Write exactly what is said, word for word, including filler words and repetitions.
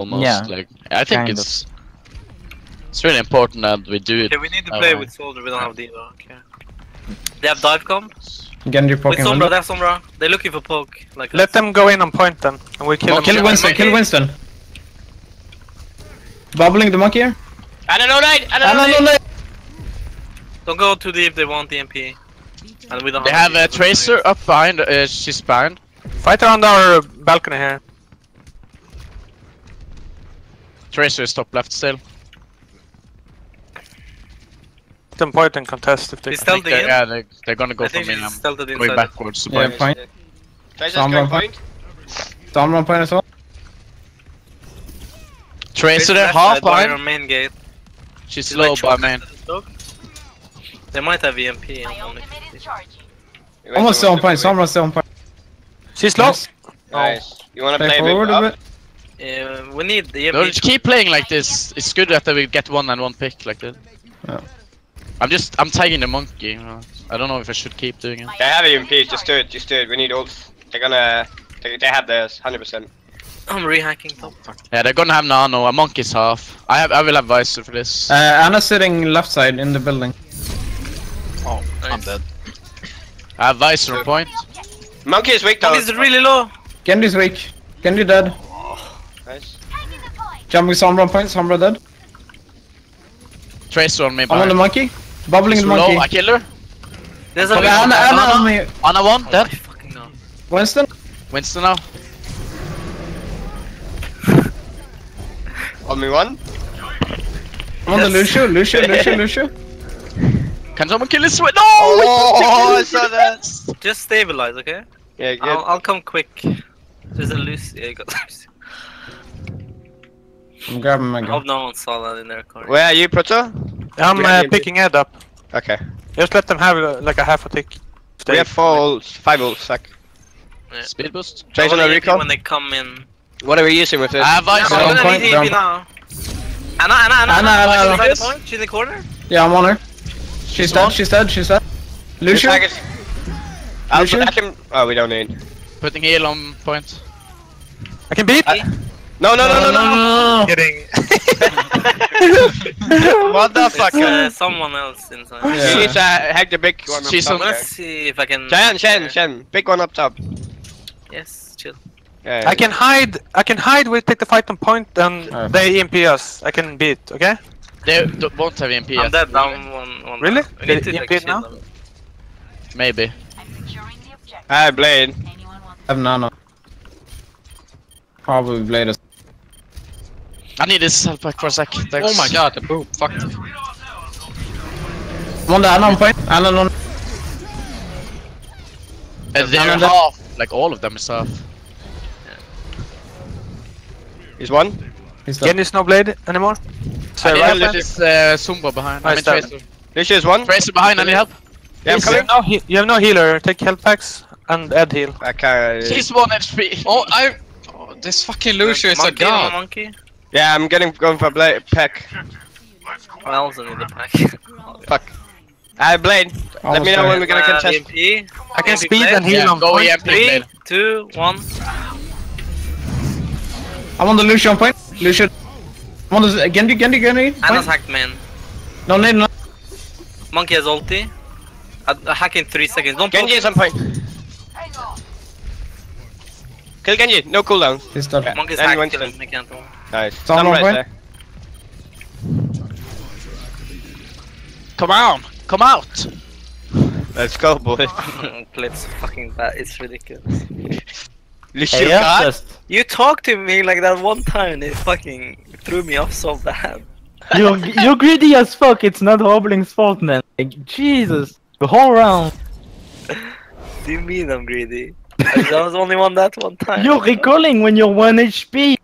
almost. Yeah, Like I think kind it's of. it's really important that we do it. Okay, we need to play uh, with Soldier. We don't have Diva. Okay. They have dive comp. Genji With poking Sombra, window. they have Sombra. They're looking for poke. Like Let us. them go in on point then, and we kill Oh, them. kill Winston, kill Winston. Bubbling the monkey here. I don't know that. I Ah, don't no, know no, that. no. Don't go too deep. They want the M P. And we don't They have a D P. Tracer up behind. Uh, she's behind. Fight around our balcony here. Tracer is top left still. Let them point and contest if they He's can. stealthy They're, in. yeah, they, they're gonna go I for think me. she's I'm stealthed going inside. backwards. Yeah, But point. Tracer's Sombra going point. point. Sombra point as well. Tracer there, Left half side by our behind. main gate. She's She's low like by chocolate man. at the top. They might have E M P. My ultimate is charging. Almost still on point, Sombra still on point. She's low. Nice. Nice. You wanna Play play a forward bit a up? bit. Uh, we need the E M No, P. just keep playing like this. It's good that we get one and one pick like that. Yeah. I'm just, I'm tagging the monkey. You know. I don't know if I should keep doing it. They have E M P. Just do it. Just do it. We need ults. They're gonna. They, they have theirs. one hundred percent. I'm rehacking top. Yeah, they're gonna have nano. A monkey's half. I have, I will have visor for this. Uh, Anna's sitting left side in the building. Oh, I'm dead. I have visor on point. Monkey is weak though. Oh, he's really low. Genji's weak. Genji dead. Nice. Jumping Sombra on point, Sombra dead. Tracer on me. I'm on the behind. monkey. Bubbling She's the monkey. low. I kill her. There's a Okay, Anna, Anna on me. Anna one Oh my dead. fucking god. Winston. Winston now. On me one. I'm on the Yes. Lucio, Lucio, Lucio, Lucio. Can someone kill his sweat? No! Oh, I saw that. Just stabilize, okay? Yeah, good. I'll, I'll come quick. There's a loose. Yeah, you got loose. I'm grabbing my I gun. hope no one saw that in their car. Where are you, Proto? I'm We have uh, E M P. picking Ed up. Okay. Just let them have uh, like a half a tick. If We they- have four ults. Five ults. Suck. Yeah. Speed boost. Tracer I no want E M P recall. when they come in. What are we using with this? I have Yeah, visor. Down I'm gonna point, need E M P down. now. Anna, Anna, Anna, Anna, Anna, She's Anna. by the point. She's in the corner. Yeah, I'm on her. She's dead, she's dead, she's dead. Lucio. Tag it. I'll Lucio? I can. Oh, we don't need. Putting heal on point. I can beat. No, no, no, no, no. no. Kidding. What the fuck? There's uh, someone else inside. Yeah. She's uh, hack the big one. She's up on- top Let's there. see if I can. Shen, Shen, Shen. Big one up top. Yes, chill. Yeah. I can hide. I can hide. We take the fight on point, and Alright. they E M P us. I can beat. Okay. They d- won't have E M P I'm yet. dead down one. one Really? We need They to E M like, P it chill now? them. Maybe. I'm securing the objective. Ah, Blade. Anyone want I have nano. Probably blade us. I need this help back for a sec. Thanks. Oh my god, the boom. Fuck. I'm on the Anna on point. Anna on. Uh, they're Anna dead. half. Like all of them is half. He's one. He's dead. Genji's no blade anymore. So I need right help there. with this uh, Zumba behind. I Nice mean done. Tracer. Lucio is one. Tracer behind, I need help. Yeah, I'm You have, coming. no he you have no healer. Take health packs and Ed heal. I can't. He's one H P. Oh, I. Oh, this fucking Lucio is a Monkey, no god. monkey. Yeah, I'm getting going for Blade pack. I also need the pack. Fuck. Ah, Blade. Let Almost me know there. when we're gonna Uh, contest. E M P. I can E M P speed blade. and heal Yeah, on go point. E M P Three, blade. two, one. I'm on the Lucio on point. Lucio. I'm on the Genji, Genji, Genji. Anna's Point. hacked man. No need, no. Monkey has ulti. I, I hack in three seconds. Don't Genji poke. is on point. Kill Genji. No cooldown. He's dead. Yeah. Monkey's And hacked. Winston. Kill him. I can't hold. Nice. Someone on Sunrise point? there. Come on, come out. Let's go, boys. It's fucking bad. It's ridiculous. Lucio Hey, god. just You talked to me like that one time and it fucking threw me off so bad. you're you're greedy as fuck. It's not Hobling's fault, man. Like, Jesus, the whole round. Do you mean I'm greedy? I was only won that one time. You're recalling when you're one H P.